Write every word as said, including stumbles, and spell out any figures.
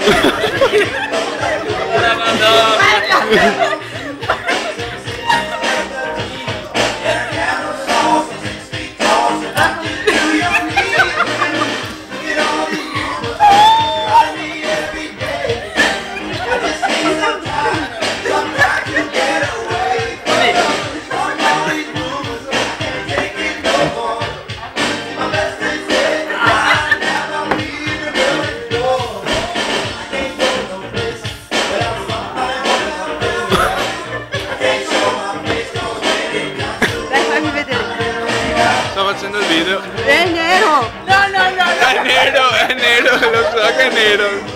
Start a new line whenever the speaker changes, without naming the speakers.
Sto facendo il video.
È nero!
No, no, no, no!
È nero, è nero, lo so che è nero.